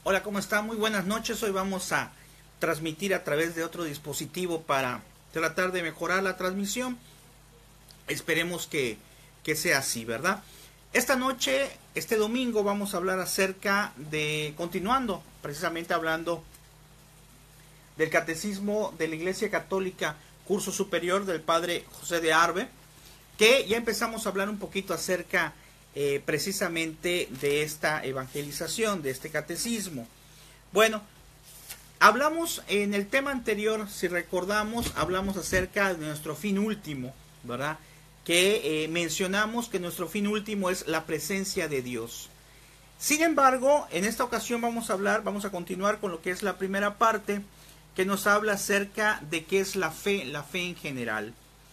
Hola, ¿cómo está? Muy buenas noches. Hoy vamos a transmitir a través de otro dispositivo para tratar de mejorar la transmisión. Esperemos que sea así, ¿verdad? Esta noche, este domingo, vamos a hablar acerca de, continuando, precisamente hablando del Catecismo de la Iglesia Católica, curso superior del Padre José de Arbe, que ya empezamos a hablar un poquito acerca precisamente de esta evangelización, de este catecismo. Bueno, hablamos en el tema anterior, si recordamos, hablamos acerca de nuestro fin último, ¿verdad? Que mencionamos que nuestro fin último es la presencia de Dios. Sin embargo, en esta ocasión vamos a continuar con lo que es la primera parte, que nos habla acerca de qué es la fe en general.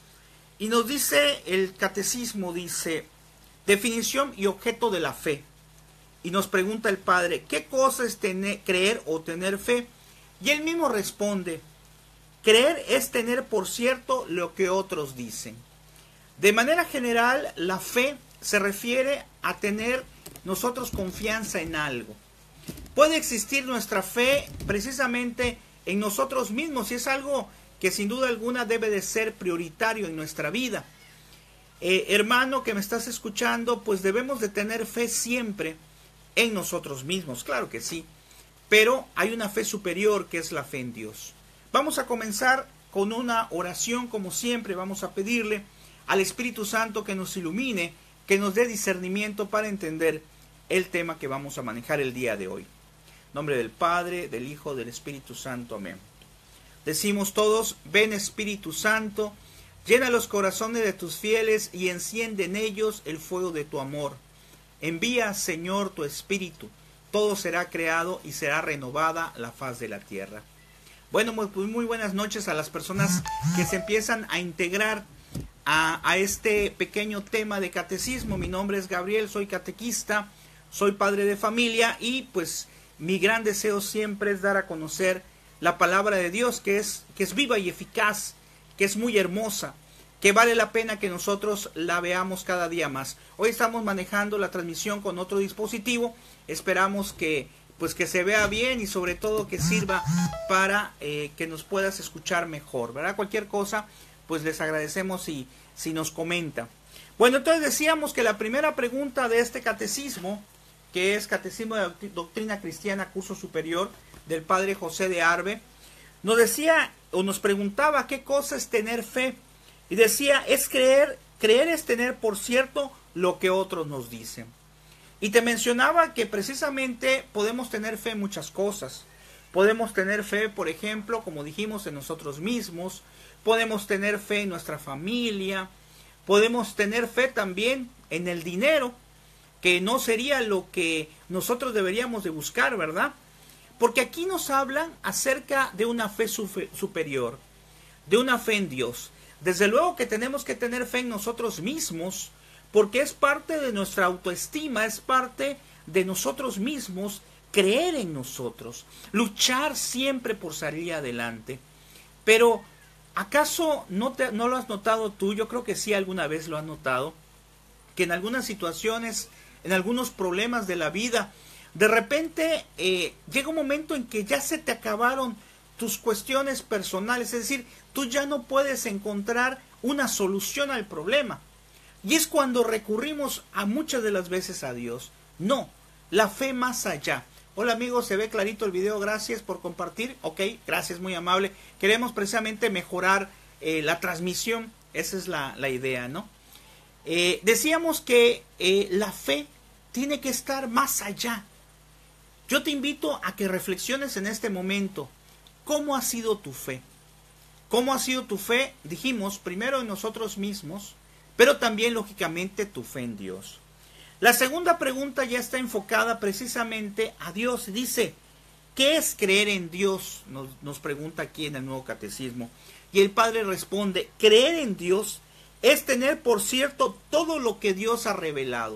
Y nos dice el catecismo, dice, definición y objeto de la fe. Y nos pregunta el Padre, ¿qué cosa es creer o tener fe? Y él mismo responde, creer es tener por cierto lo que otros dicen. De manera general, la fe se refiere a tener nosotros confianza en algo. Puede existir nuestra fe precisamente en nosotros mismos, y es algo que sin duda alguna debe de ser prioritario en nuestra vida. Hermano que me estás escuchando, pues debemos de tener fe siempre en nosotros mismos, claro que sí, pero hay una fe superior que es la fe en Dios. Vamos a comenzar con una oración, como siempre. Vamos a pedirle al Espíritu Santo que nos ilumine, que nos dé discernimiento para entender el tema que vamos a manejar el día de hoy. En nombre del Padre, del Hijo, del Espíritu Santo. Amén. Decimos todos, ven Espíritu Santo, llena los corazones de tus fieles y enciende en ellos el fuego de tu amor. Envía, Señor, tu Espíritu, todo será creado y será renovada la faz de la tierra. Bueno, pues muy buenas noches a las personas que se empiezan a integrar a este pequeño tema de catecismo. Mi nombre es Gabriel, soy catequista, soy padre de familia y pues mi gran deseo siempre es dar a conocer la palabra de Dios, que es viva y eficaz, que es muy hermosa, que vale la pena que nosotros la veamos cada día más. Hoy estamos manejando la transmisión con otro dispositivo, esperamos que se vea bien y sobre todo que sirva para que nos puedas escuchar mejor, ¿verdad? Cualquier cosa, pues les agradecemos si nos comenta. Bueno, entonces decíamos que la primera pregunta de este catecismo, que es Catecismo de Doctrina Cristiana, curso superior, del Padre José de Arbe, nos decía o nos preguntaba qué cosa es tener fe. Y decía, es creer es tener por cierto lo que otros nos dicen. Y te mencionaba que precisamente podemos tener fe en muchas cosas. Podemos tener fe, por ejemplo, como dijimos, en nosotros mismos. Podemos tener fe en nuestra familia. Podemos tener fe también en el dinero, que no sería lo que nosotros deberíamos de buscar, ¿verdad? Porque aquí nos hablan acerca de una fe superior, de una fe en Dios. Desde luego que tenemos que tener fe en nosotros mismos, porque es parte de nuestra autoestima, es parte de nosotros mismos, creer en nosotros, luchar siempre por salir adelante. Pero, ¿acaso no lo has notado tú? Yo creo que sí, alguna vez lo has notado, que en algunas situaciones, en algunos problemas de la vida, de repente llega un momento en que ya se te acabaron tus cuestiones personales, es decir, tú ya no puedes encontrar una solución al problema. Y es cuando recurrimos a muchas de las veces a Dios. No, la fe más allá. Hola amigos, se ve clarito el video, gracias por compartir. Ok, gracias, muy amable. Queremos precisamente mejorar la transmisión, esa es la idea, ¿no? Decíamos que la fe tiene que estar más allá. Yo te invito a que reflexiones en este momento. ¿Cómo ha sido tu fe? ¿Cómo ha sido tu fe? Dijimos, primero en nosotros mismos, pero también, lógicamente, tu fe en Dios. La segunda pregunta ya está enfocada precisamente a Dios. Dice, ¿qué es creer en Dios? Nos pregunta aquí en el Nuevo Catecismo. Y el Padre responde, creer en Dios es tener por cierto todo lo que Dios ha revelado.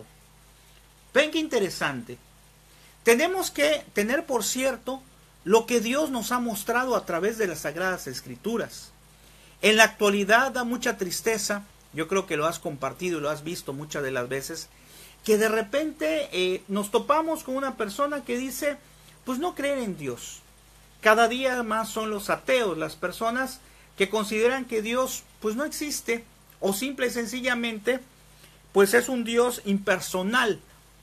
Ven qué interesante. Tenemos que tener por cierto lo que Dios nos ha mostrado a través de las Sagradas Escrituras. En la actualidad da mucha tristeza, yo creo que lo has compartido y lo has visto muchas de las veces, que de repente nos topamos con una persona que dice, pues no creer en Dios. Cada día más son los ateos, las personas que consideran que Dios pues no existe, o simple y sencillamente pues es un Dios impersonal.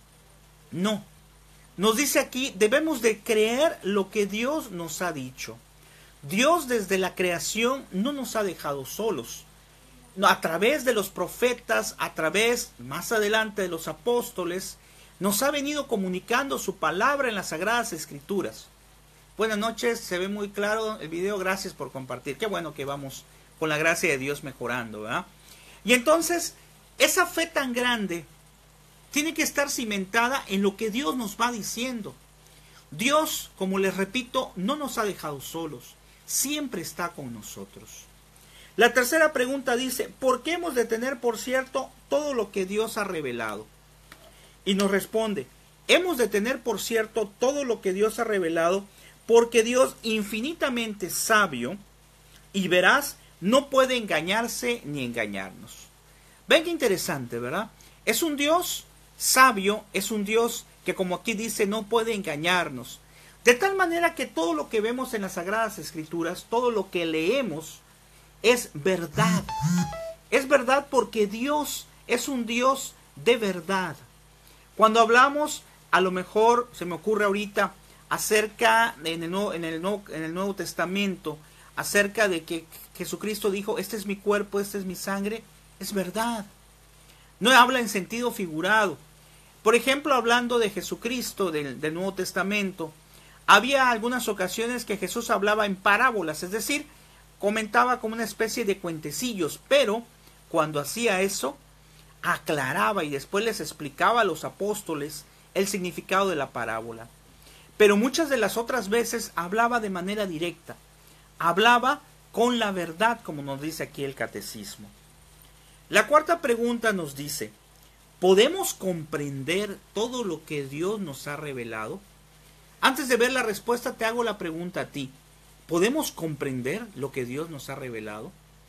No. Nos dice aquí, debemos de creer lo que Dios nos ha dicho. Dios desde la creación no nos ha dejado solos. A través de los profetas, a través más adelante de los apóstoles, nos ha venido comunicando su palabra en las Sagradas Escrituras. Buenas noches, se ve muy claro el video, gracias por compartir. Qué bueno que vamos con la gracia de Dios mejorando, ¿verdad? Y entonces, esa fe tan grande tiene que estar cimentada en lo que Dios nos va diciendo. Dios, como les repito, no nos ha dejado solos, siempre está con nosotros. La tercera pregunta dice, ¿por qué hemos de tener por cierto todo lo que Dios ha revelado? Y nos responde, hemos de tener por cierto todo lo que Dios ha revelado, porque Dios, infinitamente sabio y veraz, no puede engañarse ni engañarnos. Ven qué interesante, ¿verdad? Es un Dios sabio, es un Dios que, como aquí dice, no puede engañarnos. De tal manera que todo lo que vemos en las Sagradas Escrituras, todo lo que leemos, es verdad. Es verdad porque Dios es un Dios de verdad. Cuando hablamos, a lo mejor se me ocurre ahorita, acerca en el Nuevo Testamento, acerca de que Jesucristo dijo, este es mi cuerpo, esta es mi sangre, es verdad. No habla en sentido figurado. Por ejemplo, hablando de Jesucristo, del Nuevo Testamento, había algunas ocasiones que Jesús hablaba en parábolas, es decir, comentaba como una especie de cuentecillos, pero cuando hacía eso, aclaraba y después les explicaba a los apóstoles el significado de la parábola. Pero muchas de las otras veces hablaba de manera directa, hablaba con la verdad, como nos dice aquí el catecismo. La cuarta pregunta nos dice, ¿podemos comprender todo lo que Dios nos ha revelado? Antes de ver la respuesta, te hago la pregunta a ti. ¿Podemos comprender lo que Dios nos ha revelado?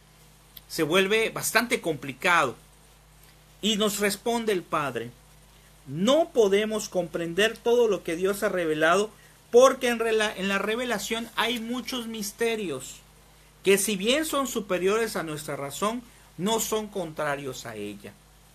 Se vuelve bastante complicado. Y nos responde el Padre, no podemos comprender todo lo que Dios ha revelado, porque en la revelación hay muchos misterios, que si bien son superiores a nuestra razón, no son contrarios a ella.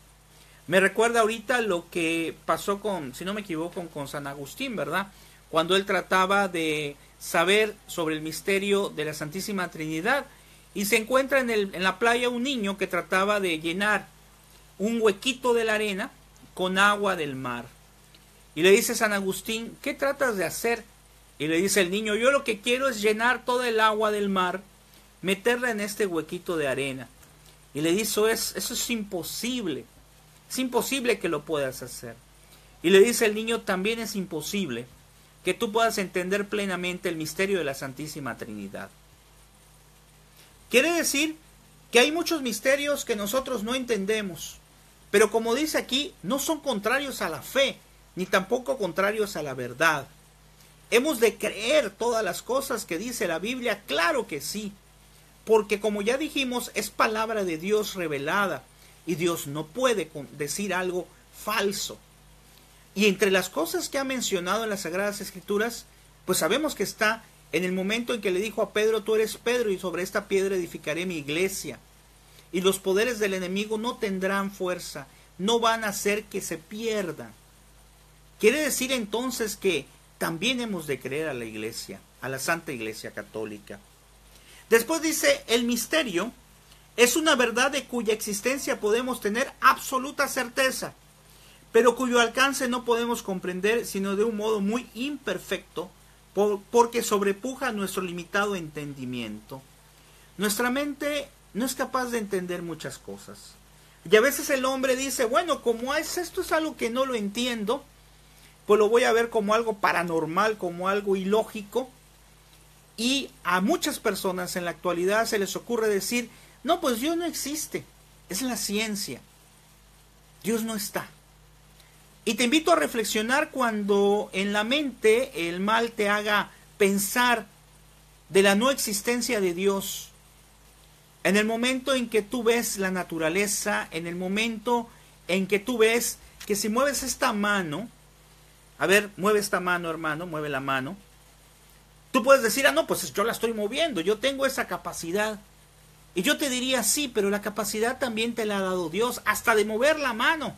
Me recuerda ahorita lo que pasó con, si no me equivoco, con San Agustín, ¿verdad? Cuando él trataba de saber sobre el misterio de la Santísima Trinidad, y se encuentra en la playa un niño que trataba de llenar un huequito de la arena con agua del mar. Y le dice San Agustín, ¿qué tratas de hacer? Y le dice el niño, yo lo que quiero es llenar toda el agua del mar, meterla en este huequito de arena. Y le dice, eso es imposible que lo puedas hacer. Y le dice el niño, también es imposible que tú puedas entender plenamente el misterio de la Santísima Trinidad. Quiere decir que hay muchos misterios que nosotros no entendemos, pero como dice aquí, no son contrarios a la fe, ni tampoco contrarios a la verdad. ¿Hemos de creer todas las cosas que dice la Biblia? Claro que sí, porque como ya dijimos, es palabra de Dios revelada, y Dios no puede decir algo falso. Y entre las cosas que ha mencionado en las Sagradas Escrituras, pues sabemos que está en el momento en que le dijo a Pedro, tú eres Pedro, y sobre esta piedra edificaré mi iglesia. Y los poderes del enemigo no tendrán fuerza, no van a hacer que se pierdan. Quiere decir entonces que también hemos de creer a la iglesia, a la Santa Iglesia Católica. Después dice, el misterio es una verdad de cuya existencia podemos tener absoluta certeza, pero cuyo alcance no podemos comprender sino de un modo muy imperfecto, porque sobrepuja nuestro limitado entendimiento. Nuestra mente no es capaz de entender muchas cosas. Y a veces el hombre dice, bueno, como esto es algo que no lo entiendo, pues lo voy a ver como algo paranormal, como algo ilógico. Y a muchas personas en la actualidad se les ocurre decir, no, pues Dios no existe, es la ciencia. Dios no está. Y te invito a reflexionar cuando en la mente el mal te haga pensar de la no existencia de Dios. En el momento en que tú ves la naturaleza, en el momento en que tú ves que si mueves esta mano, A ver, mueve esta mano, hermano, mueve la mano. Tú puedes decir, no, pues yo la estoy moviendo, yo tengo esa capacidad. Y yo te diría, sí, pero la capacidad también te la ha dado Dios, hasta de mover la mano.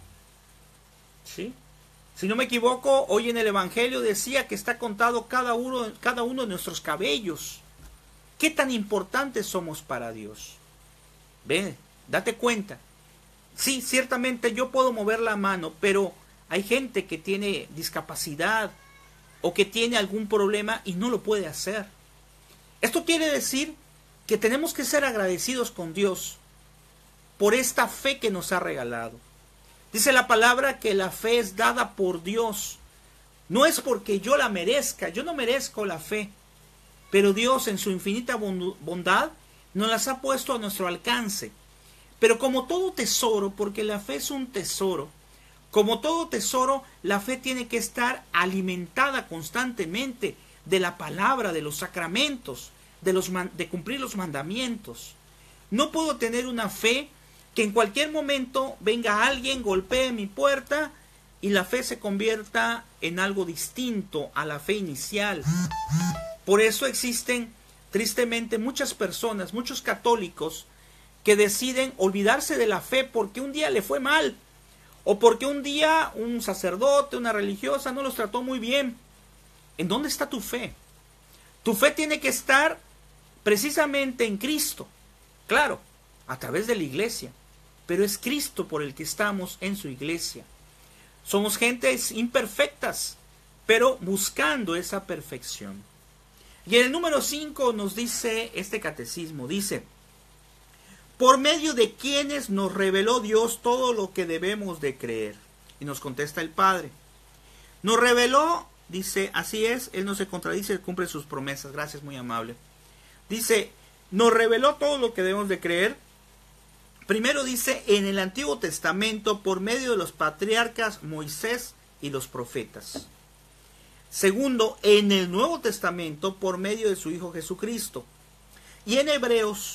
¿Sí? Si no me equivoco, hoy en el Evangelio decía que está contado cada uno de nuestros cabellos. ¿Qué tan importantes somos para Dios? Ve, date cuenta. Sí, ciertamente yo puedo mover la mano, pero hay gente que tiene discapacidad o que tiene algún problema y no lo puede hacer. Esto quiere decir que tenemos que ser agradecidos con Dios por esta fe que nos ha regalado. Dice la palabra que la fe es dada por Dios. No es porque yo la merezca, yo no merezco la fe, pero Dios en su infinita bondad nos las ha puesto a nuestro alcance. Pero como todo tesoro, porque la fe es un tesoro, como todo tesoro, la fe tiene que estar alimentada constantemente de la palabra, de los sacramentos, de cumplir los mandamientos. No puedo tener una fe que en cualquier momento venga alguien, golpee mi puerta y la fe se convierta en algo distinto a la fe inicial. Por eso existen, tristemente, muchas personas, muchos católicos, que deciden olvidarse de la fe porque un día le fue mal, o porque un día un sacerdote, una religiosa no los trató muy bien. ¿En dónde está tu fe? Tu fe tiene que estar precisamente en Cristo. Claro, a través de la iglesia, pero es Cristo por el que estamos en su iglesia. Somos gentes imperfectas, pero buscando esa perfección. Y en el número 5 nos dice este catecismo, dice: por medio de quienes nos reveló Dios todo lo que debemos de creer. Y nos contesta el Padre. Nos reveló, dice, así es, Él no se contradice, Él cumple sus promesas. Gracias, muy amable. Dice, nos reveló todo lo que debemos de creer. Primero dice, en el Antiguo Testamento, por medio de los patriarcas Moisés y los profetas. Segundo, en el Nuevo Testamento, por medio de su Hijo Jesucristo. Y en Hebreos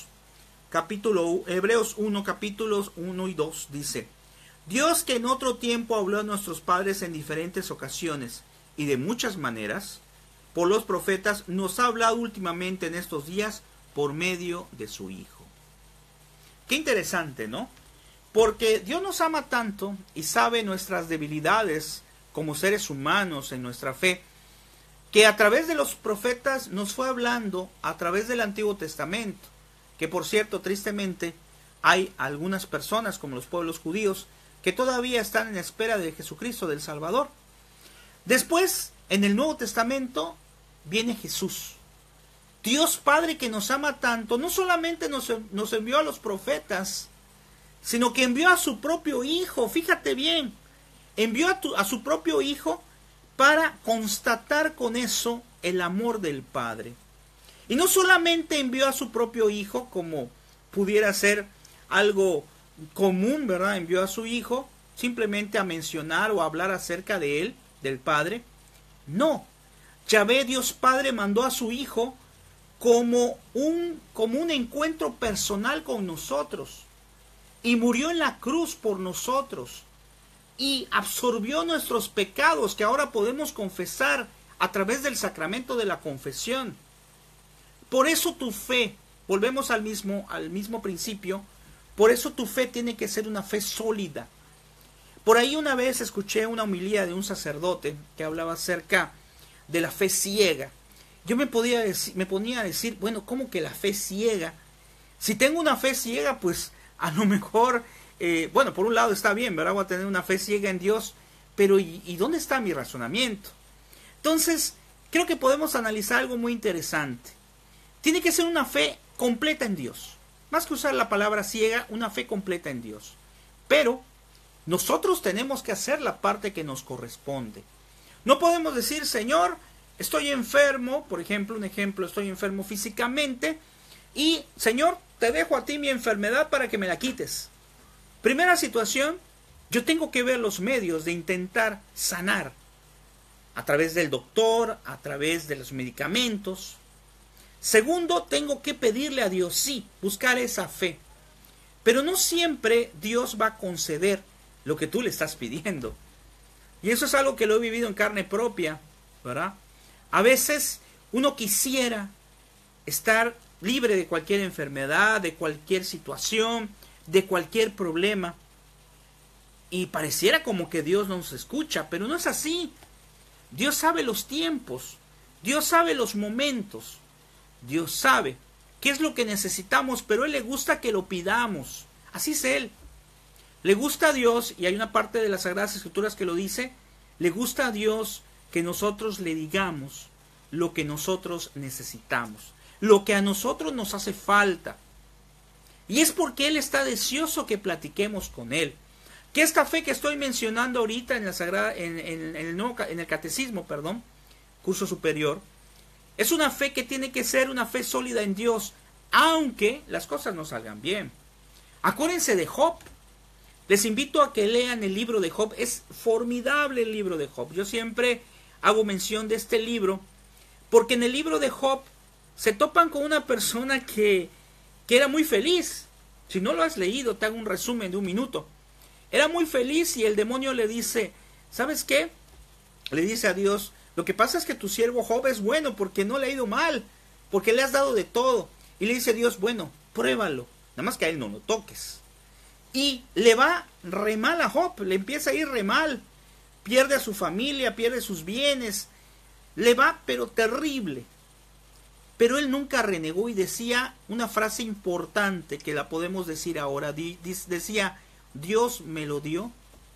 1, capítulos 1 y 2, dice, Dios que en otro tiempo habló a nuestros padres en diferentes ocasiones y de muchas maneras, por los profetas, nos ha hablado últimamente en estos días por medio de su Hijo. Qué interesante, ¿no? Porque Dios nos ama tanto y sabe nuestras debilidades como seres humanos en nuestra fe, que a través de los profetas nos fue hablando a través del Antiguo Testamento. Que por cierto, tristemente, hay algunas personas, como los pueblos judíos, que todavía están en espera de Jesucristo, del Salvador. Después, en el Nuevo Testamento, viene Jesús. Dios Padre que nos ama tanto, no solamente nos envió a los profetas, sino que envió a su propio Hijo. Fíjate bien, envió a su propio Hijo para constatar con eso el amor del Padre. Y no solamente envió a su propio Hijo, como pudiera ser algo común, ¿verdad? Envió a su Hijo simplemente a mencionar o a hablar acerca de Él, del Padre. No, Yahvé Dios Padre mandó a su Hijo como un encuentro personal con nosotros. Y murió en la cruz por nosotros. Y absorbió nuestros pecados que ahora podemos confesar a través del sacramento de la confesión. Por eso tu fe, volvemos al mismo principio, por eso tu fe tiene que ser una fe sólida. Por ahí una vez escuché una homilía de un sacerdote que hablaba acerca de la fe ciega. Yo me ponía a decir, bueno, ¿cómo que la fe ciega? Si tengo una fe ciega, pues a lo mejor, bueno, por un lado está bien, ¿verdad? Voy a tener una fe ciega en Dios, pero ¿y dónde está mi razonamiento? Entonces, creo que podemos analizar algo muy interesante. Tiene que ser una fe completa en Dios. Más que usar la palabra ciega, una fe completa en Dios. Pero nosotros tenemos que hacer la parte que nos corresponde. No podemos decir, Señor, estoy enfermo, por ejemplo, estoy enfermo físicamente, y Señor, te dejo a ti mi enfermedad para que me la quites. Primera situación, yo tengo que ver los medios de intentar sanar. A través del doctor, a través de los medicamentos. Segundo, tengo que pedirle a Dios, sí, buscar esa fe. Pero no siempre Dios va a conceder lo que tú le estás pidiendo. Y eso es algo que lo he vivido en carne propia, ¿verdad? A veces uno quisiera estar libre de cualquier enfermedad, de cualquier situación, de cualquier problema. Y pareciera como que Dios nos escucha, pero no es así. Dios sabe los tiempos, Dios sabe los momentos, Dios sabe qué es lo que necesitamos, pero a Él le gusta que lo pidamos. Así es Él. Le gusta a Dios, y hay una parte de las Sagradas Escrituras que lo dice, le gusta a Dios que nosotros le digamos lo que nosotros necesitamos, lo que a nosotros nos hace falta. Y es porque Él está deseoso que platiquemos con Él. Que esta fe que estoy mencionando ahorita en la Sagrada, en el Catecismo, curso superior, es una fe que tiene que ser una fe sólida en Dios, aunque las cosas no salgan bien. Acuérdense de Job. Les invito a que lean el libro de Job. Es formidable el libro de Job. Yo siempre hago mención de este libro, porque en el libro de Job se topan con una persona que era muy feliz. Si no lo has leído, te hago un resumen de un minuto. Era muy feliz y el demonio le dice, ¿sabes qué? Le dice a Dios, lo que pasa es que tu siervo Job es bueno porque no le ha ido mal, porque le has dado de todo. Y le dice Dios, bueno, pruébalo, nada más que a él no lo toques. Y le va re mal a Job, le empieza a ir re mal. Pierde a su familia, pierde sus bienes, le va pero terrible. Pero él nunca renegó y decía una frase importante que la podemos decir ahora. Decía, Dios me lo dio,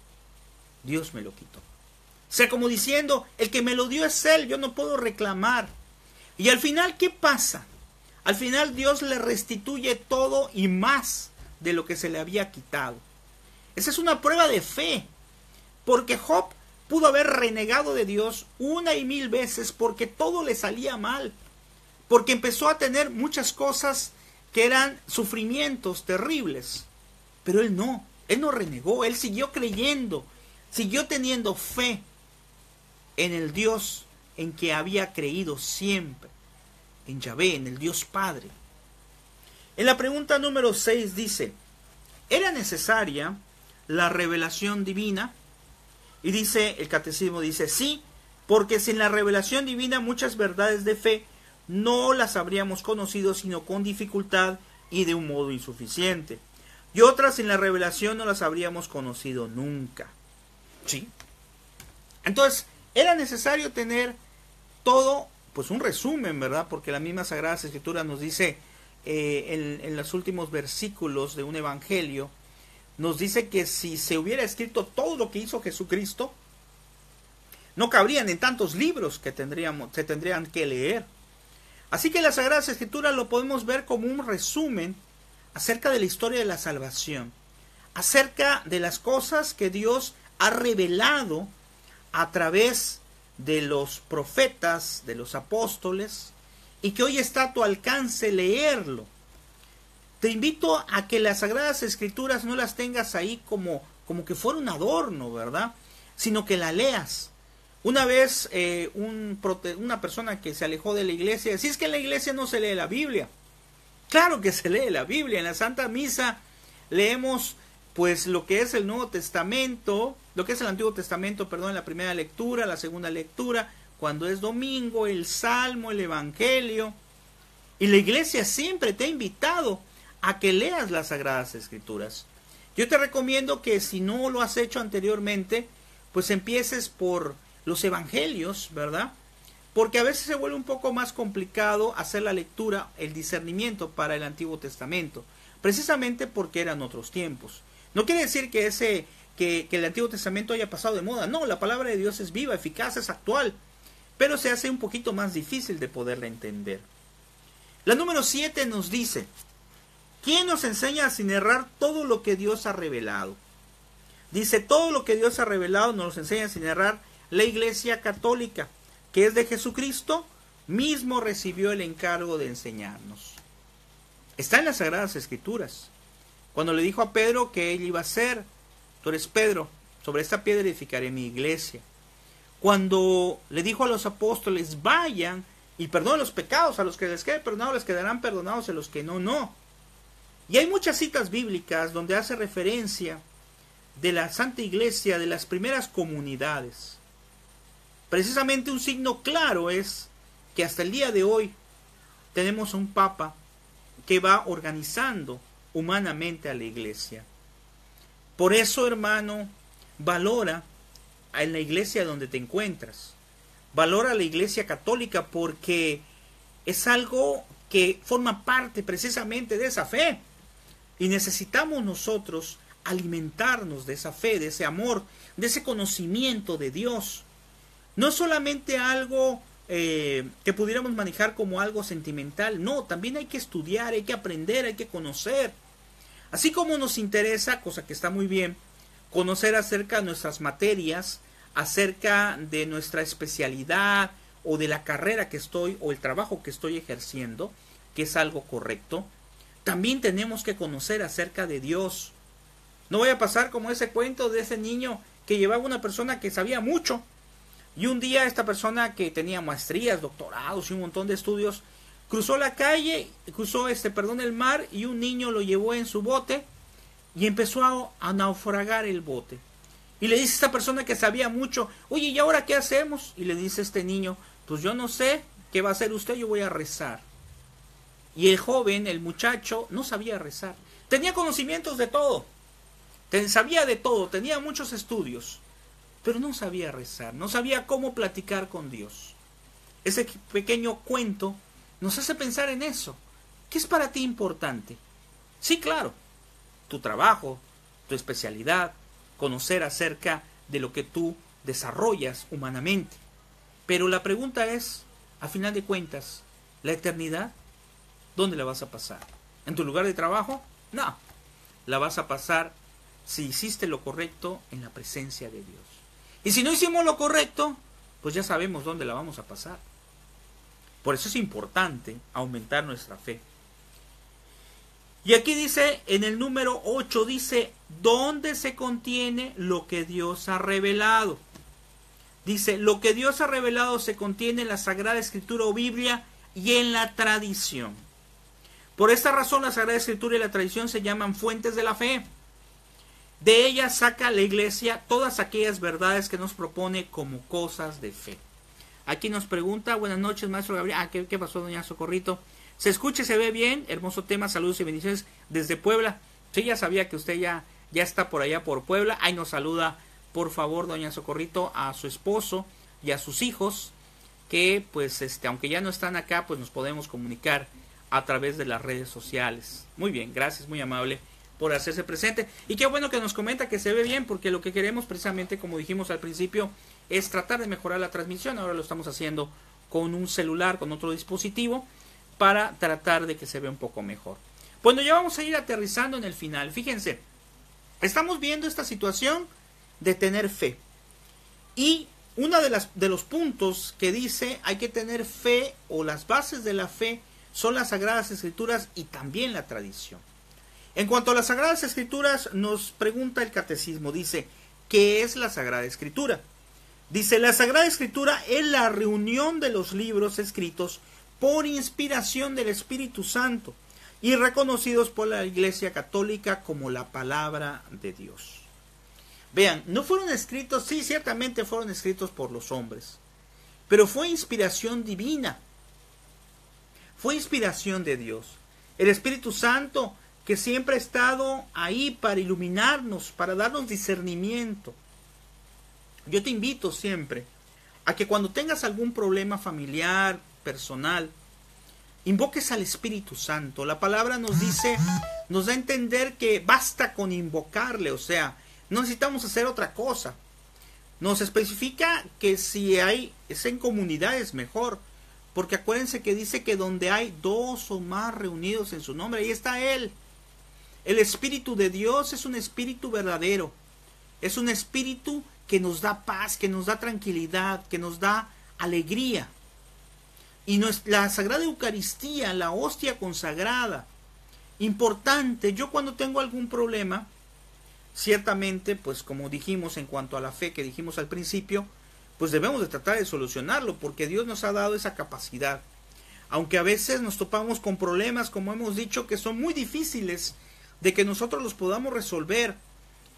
Dios me lo quitó. O sea, como diciendo, el que me lo dio es Él, yo no puedo reclamar. Y al final, ¿qué pasa? Al final Dios le restituye todo y más de lo que se le había quitado. Esa es una prueba de fe, porque Job pudo haber renegado de Dios 1,000 veces porque todo le salía mal, porque empezó a tener muchas cosas que eran sufrimientos terribles, pero él no renegó, él siguió creyendo, siguió teniendo fe en el Dios en que había creído siempre, en Yahvé, en el Dios Padre. En la pregunta número 6 dice, ¿era necesaria la revelación divina? Y dice, el catecismo dice, sí, porque sin la revelación divina muchas verdades de fe no las habríamos conocido sino con dificultad y de un modo insuficiente. Y otras sin la revelación no las habríamos conocido nunca. ¿Sí? Entonces, era necesario tener todo, pues un resumen, ¿verdad? Porque la misma Sagrada Escritura nos dice, en los últimos versículos de un evangelio, nos dice que si se hubiera escrito todo lo que hizo Jesucristo, no cabrían en tantos libros que se tendrían que leer. Así que las Sagradas Escrituras lo podemos ver como un resumen acerca de la historia de la salvación, acerca de las cosas que Dios ha revelado a través de los profetas, de los apóstoles, y que hoy está a tu alcance leerlo. Te invito a que las Sagradas Escrituras no las tengas ahí como que fuera un adorno, ¿verdad? Sino que la leas. Una vez una persona que se alejó de la iglesia decía, es que en la iglesia no se lee la Biblia. Claro que se lee la Biblia. En la Santa Misa leemos pues lo que es el Nuevo Testamento, lo que es el Antiguo Testamento, en la primera lectura, la segunda lectura, cuando es domingo, el Salmo, el Evangelio. Y la iglesia siempre te ha invitado a que leas las Sagradas Escrituras. Yo te recomiendo que si no lo has hecho anteriormente, pues empieces por los Evangelios, ¿verdad? Porque a veces se vuelve un poco más complicado hacer la lectura, el discernimiento para el Antiguo Testamento, precisamente porque eran otros tiempos. No quiere decir que el Antiguo Testamento haya pasado de moda. No, la palabra de Dios es viva, eficaz, es actual, pero se hace un poquito más difícil de poderla entender. La número 7 nos dice, ¿quién nos enseña sin errar todo lo que Dios ha revelado? Dice, todo lo que Dios ha revelado nos enseña sin errar la Iglesia Católica, que es de Jesucristo, mismo recibió el encargo de enseñarnos. Está en las Sagradas Escrituras. Cuando le dijo a Pedro que él iba a ser, tú eres Pedro, sobre esta piedra edificaré mi iglesia. Cuando le dijo a los apóstoles, vayan y perdonen los pecados, a los que les quede perdonado les quedarán perdonados, a los que no, no. Y hay muchas citas bíblicas donde hace referencia de la Santa Iglesia, de las primeras comunidades. Precisamente un signo claro es que hasta el día de hoy tenemos un Papa que va organizando humanamente a la Iglesia. Por eso, hermano, valora en la iglesia donde te encuentras. Valora la Iglesia Católica porque es algo que forma parte precisamente de esa fe. Y necesitamos nosotros alimentarnos de esa fe, de ese amor, de ese conocimiento de Dios. No es solamente algo que pudiéramos manejar como algo sentimental. No, también hay que estudiar, hay que aprender, hay que conocer. Así como nos interesa, cosa que está muy bien, conocer acerca de nuestras materias, acerca de nuestra especialidad o de la carrera que estoy o el trabajo que estoy ejerciendo, que es algo correcto. También tenemos que conocer acerca de Dios. No voy a pasar como ese cuento de ese niño que llevaba una persona que sabía mucho. Y un día esta persona que tenía maestrías, doctorados y un montón de estudios, cruzó la calle, cruzó el mar, y un niño lo llevó en su bote y empezó a naufragar el bote. Y le dice esta persona que sabía mucho: oye, ¿y ahora qué hacemos? Y le dice este niño: pues yo no sé qué va a hacer usted, yo voy a rezar. Y el joven, el muchacho, no sabía rezar. Tenía conocimientos de todo, sabía de todo, tenía muchos estudios, pero no sabía rezar, no sabía cómo platicar con Dios. Ese pequeño cuento nos hace pensar en eso. ¿Qué es para ti importante? Sí, claro, tu trabajo, tu especialidad, conocer acerca de lo que tú desarrollas humanamente. Pero la pregunta es, a final de cuentas, ¿la eternidad dónde la vas a pasar? ¿En tu lugar de trabajo? No, la vas a pasar, si hiciste lo correcto, en la presencia de Dios. Y si no hicimos lo correcto, pues ya sabemos dónde la vamos a pasar. Por eso es importante aumentar nuestra fe. Y aquí dice, en el número 8, dice, ¿dónde se contiene lo que Dios ha revelado? Dice, lo que Dios ha revelado se contiene en la Sagrada Escritura o Biblia y en la tradición. Por esta razón, la Sagrada Escritura y la tradición se llaman fuentes de la fe. De ellas saca la Iglesia todas aquellas verdades que nos propone como cosas de fe. Aquí nos pregunta, buenas noches, maestro Gabriel. ¿Qué pasó, doña Socorrito? ¿Se escucha y se ve bien? Hermoso tema, saludos y bendiciones desde Puebla. Sí, ya sabía que usted ya está por allá por Puebla. Ahí nos saluda, por favor, doña Socorrito, a su esposo y a sus hijos, que pues aunque ya no están acá, pues nos podemos comunicar a través de las redes sociales. Muy bien, gracias, muy amable por hacerse presente. Y qué bueno que nos comenta que se ve bien, porque lo que queremos precisamente, como dijimos al principio, es tratar de mejorar la transmisión. Ahora lo estamos haciendo con un celular, con otro dispositivo, para tratar de que se vea un poco mejor. Bueno, ya vamos a ir aterrizando en el final. Fíjense, estamos viendo esta situación de tener fe. Y uno de los puntos que dice hay que tener fe, o las bases de la fe, son las Sagradas Escrituras y también la tradición. En cuanto a las Sagradas Escrituras, nos pregunta el Catecismo, dice, ¿qué es la Sagrada Escritura? Dice, la Sagrada Escritura es la reunión de los libros escritos por inspiración del Espíritu Santo y reconocidos por la Iglesia Católica como la palabra de Dios. Vean, no fueron escritos, sí, ciertamente fueron escritos por los hombres, pero fue inspiración divina, fue inspiración de Dios. El Espíritu Santo, que siempre ha estado ahí para iluminarnos, para darnos discernimiento. Yo te invito siempre a que cuando tengas algún problema familiar, personal, invoques al Espíritu Santo. La palabra nos dice, nos da a entender que basta con invocarle, o sea, no necesitamos hacer otra cosa. Nos especifica que si es en comunidad es mejor, porque acuérdense que dice que donde hay 2 o más reunidos en su nombre, ahí está Él. El Espíritu de Dios es un espíritu verdadero, es un espíritu que nos da paz, que nos da tranquilidad, que nos da alegría. Y la Sagrada Eucaristía, la hostia consagrada, importante. Yo cuando tengo algún problema, ciertamente, pues como dijimos en cuanto a la fe que dijimos al principio, pues debemos de tratar de solucionarlo, porque Dios nos ha dado esa capacidad. Aunque a veces nos topamos con problemas, como hemos dicho, que son muy difíciles de que nosotros los podamos resolver,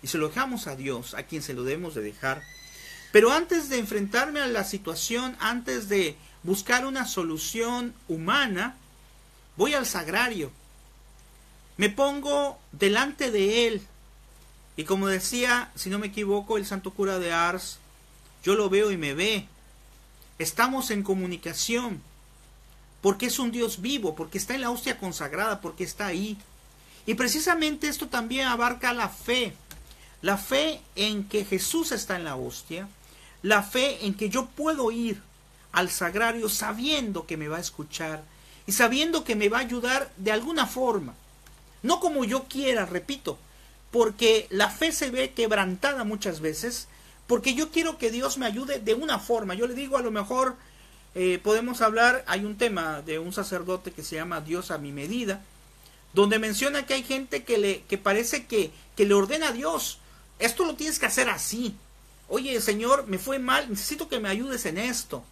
y se lo dejamos a Dios, a quien se lo debemos de dejar. Pero antes de enfrentarme a la situación, antes de buscar una solución humana, voy al sagrario. Me pongo delante de Él. Y como decía, si no me equivoco, el santo cura de Ars, yo lo veo y me ve. Estamos en comunicación. Porque es un Dios vivo, porque está en la hostia consagrada, porque está ahí. Y precisamente esto también abarca la fe. La fe en que Jesús está en la hostia. La fe en que yo puedo ir al sagrario sabiendo que me va a escuchar y sabiendo que me va a ayudar de alguna forma. No como yo quiera, repito, porque la fe se ve quebrantada muchas veces, porque yo quiero que Dios me ayude de una forma. Yo le digo, a lo mejor podemos hablar, hay un tema de un sacerdote que se llama Dios a mi medida, donde menciona que hay gente que parece que le ordena a Dios, esto lo tienes que hacer así. Oye, Señor, me fue mal, necesito que me ayudes en esto.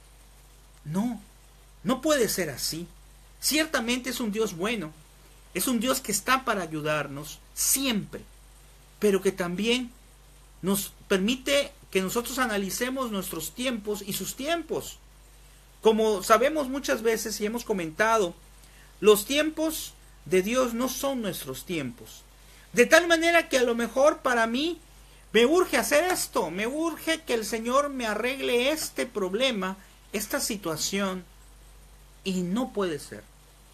No, no puede ser así. Ciertamente es un Dios bueno, es un Dios que está para ayudarnos siempre, pero que también nos permite que nosotros analicemos nuestros tiempos y sus tiempos. Como sabemos muchas veces y hemos comentado, los tiempos de Dios no son nuestros tiempos. De tal manera que a lo mejor para mí me urge hacer esto, me urge que el Señor me arregle este problema, esta situación, y no puede ser.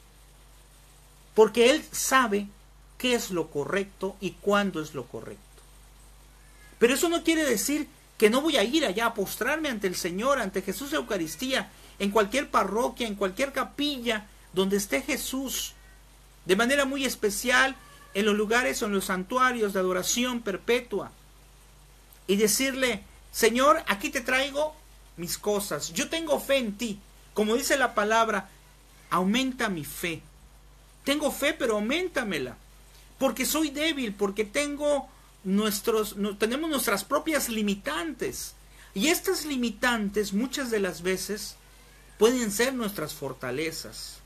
Porque Él sabe qué es lo correcto y cuándo es lo correcto. Pero eso no quiere decir que no voy a ir allá a postrarme ante el Señor, ante Jesús de Eucaristía, en cualquier parroquia, en cualquier capilla donde esté Jesús, de manera muy especial en los lugares o en los santuarios de adoración perpetua, y decirle: Señor, aquí te traigo mis cosas, yo tengo fe en ti, como dice la palabra, aumenta mi fe. Tengo fe, pero auméntamela, porque soy débil, porque tenemos nuestras propias limitantes, y estas limitantes muchas de las veces pueden ser nuestras fortalezas.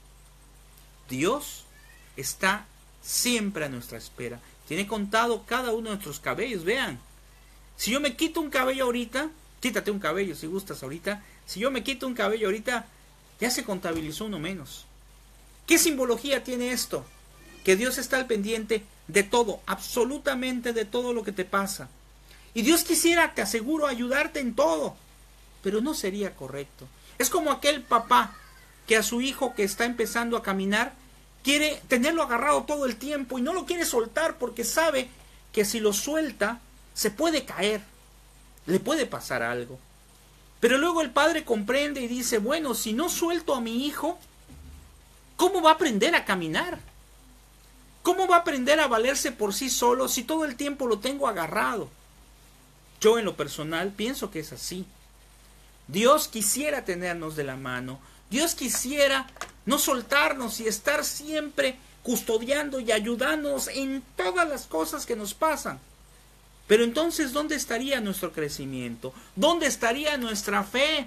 Dios está siempre a nuestra espera, tiene contado cada uno de nuestros cabellos. Vean, si yo me quito un cabello ahorita, quítate un cabello si gustas ahorita, si yo me quito un cabello ahorita, ya se contabilizó uno menos. ¿Qué simbología tiene esto? Que Dios está al pendiente de todo, absolutamente de todo lo que te pasa. Y Dios quisiera, te aseguro, ayudarte en todo, pero no sería correcto. Es como aquel papá que a su hijo que está empezando a caminar quiere tenerlo agarrado todo el tiempo y no lo quiere soltar porque sabe que si lo suelta se puede caer, le puede pasar algo. Pero luego el padre comprende y dice: bueno, si no suelto a mi hijo, ¿cómo va a aprender a caminar? ¿Cómo va a aprender a valerse por sí solo si todo el tiempo lo tengo agarrado? Yo en lo personal pienso que es así. Dios quisiera tenernos de la mano. Dios quisiera no soltarnos y estar siempre custodiando y ayudándonos en todas las cosas que nos pasan. Pero entonces, ¿dónde estaría nuestro crecimiento? ¿Dónde estaría nuestra fe?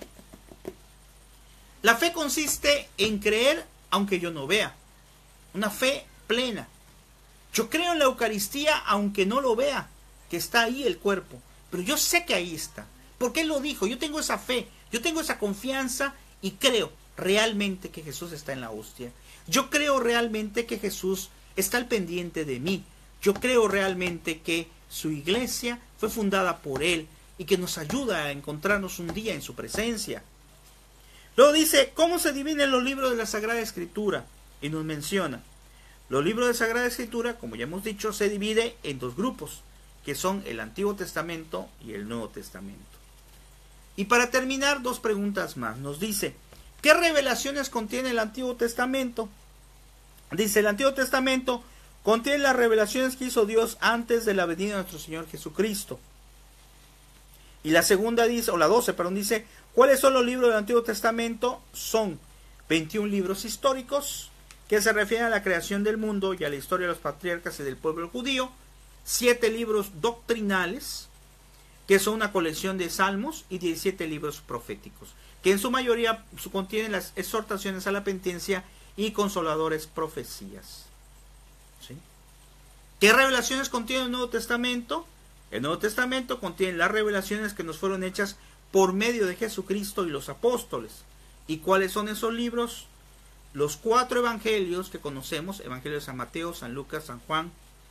La fe consiste en creer aunque yo no vea. Una fe plena. Yo creo en la Eucaristía aunque no lo vea, que está ahí el cuerpo. Pero yo sé que ahí está. Porque Él lo dijo. Yo tengo esa fe, yo tengo esa confianza y creo realmente que Jesús está en la hostia. Yo creo realmente que Jesús está al pendiente de mí. Yo creo realmente que su iglesia fue fundada por Él y que nos ayuda a encontrarnos un día en su presencia. Luego dice: ¿cómo se dividen los libros de la Sagrada Escritura? Y nos menciona: los libros de la Sagrada Escritura, como ya hemos dicho, se divide en dos grupos, que son el Antiguo Testamento y el Nuevo Testamento. Y para terminar, dos preguntas más. Nos dice: ¿qué revelaciones contiene el Antiguo Testamento? Dice: el Antiguo Testamento contiene las revelaciones que hizo Dios antes de la venida de nuestro Señor Jesucristo. Y la segunda dice, o la 12, perdón, dice: ¿cuáles son los libros del Antiguo Testamento? Son 21 libros históricos que se refieren a la creación del mundo y a la historia de los patriarcas y del pueblo judío. 7 libros doctrinales, que son una colección de salmos, y 17 libros proféticos, que en su mayoría contienen las exhortaciones a la penitencia y consoladores profecías. ¿Sí? ¿Qué revelaciones contiene el Nuevo Testamento? El Nuevo Testamento contiene las revelaciones que nos fueron hechas por medio de Jesucristo y los apóstoles. ¿Y cuáles son esos libros? Los 4 evangelios que conocemos, Evangelio de San Mateo, San Lucas, San Juan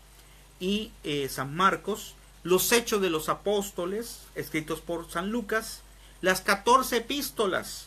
y San Marcos, los Hechos de los Apóstoles, escritos por San Lucas, las 14 epístolas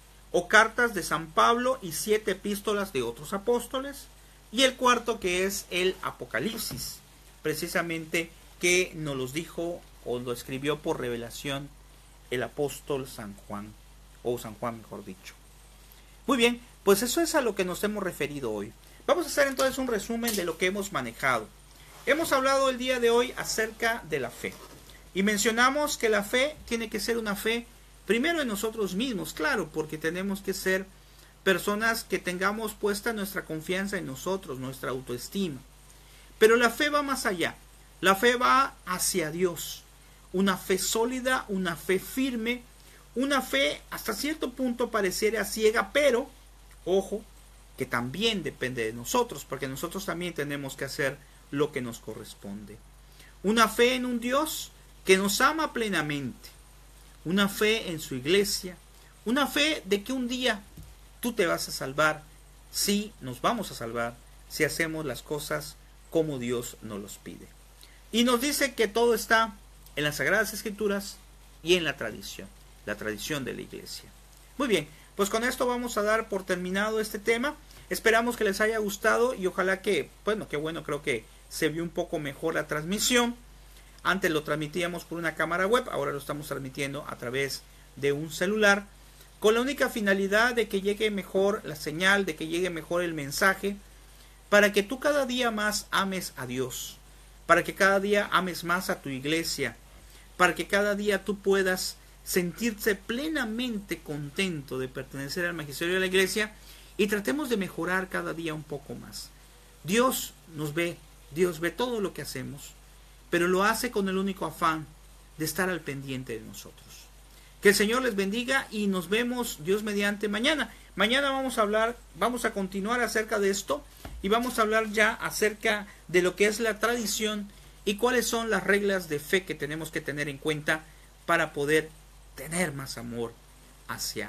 o cartas de San Pablo y 7 epístolas de otros apóstoles, y el cuarto que es el Apocalipsis, precisamente que nos los dijo o lo escribió por revelación el apóstol San Juan, o San Juan mejor dicho. Muy bien, pues eso es a lo que nos hemos referido hoy. Vamos a hacer entonces un resumen de lo que hemos manejado. Hemos hablado el día de hoy acerca de la fe. Y mencionamos que la fe tiene que ser una fe primero en nosotros mismos, claro, porque tenemos que ser personas que tengamos puesta nuestra confianza en nosotros, nuestra autoestima. Pero la fe va más allá. La fe va hacia Dios. Una fe sólida, una fe firme, una fe hasta cierto punto pareciera ciega, pero, ojo, que también depende de nosotros, porque nosotros también tenemos que hacer lo que nos corresponde. Una fe en un Dios que nos ama plenamente. Una fe en su iglesia. Una fe de que un día tú te vas a salvar. Sí, nos vamos a salvar si hacemos las cosas como Dios nos los pide. Y nos dice que todo está en las Sagradas Escrituras y en la tradición de la iglesia. Muy bien, pues con esto vamos a dar por terminado este tema. Esperamos que les haya gustado y ojalá que, bueno, qué bueno, creo que se vio un poco mejor la transmisión. Antes lo transmitíamos por una cámara web, ahora lo estamos transmitiendo a través de un celular, con la única finalidad de que llegue mejor la señal, de que llegue mejor el mensaje, para que tú cada día más ames a Dios, para que cada día ames más a tu iglesia, para que cada día tú puedas sentirse plenamente contento de pertenecer al magisterio de la iglesia y tratemos de mejorar cada día un poco más. Dios nos ve, Dios ve todo lo que hacemos, pero lo hace con el único afán de estar al pendiente de nosotros. Que el Señor les bendiga y nos vemos Dios mediante mañana. Mañana vamos a continuar acerca de esto y vamos a hablar ya acerca de lo que es la tradición y cuáles son las reglas de fe que tenemos que tener en cuenta para poder tener más amor hacia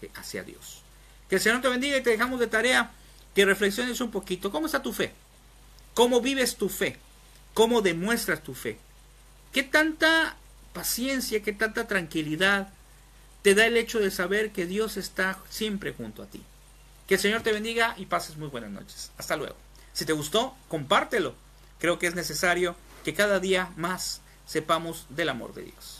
Dios. Que el Señor te bendiga y te dejamos de tarea que reflexiones un poquito. ¿Cómo está tu fe? ¿Cómo vives tu fe? ¿Cómo demuestras tu fe? ¿Qué tanta paciencia, qué tanta tranquilidad te da el hecho de saber que Dios está siempre junto a ti? Que el Señor te bendiga y pases muy buenas noches. Hasta luego. Si te gustó, compártelo. Creo que es necesario que cada día más sepamos del amor de Dios.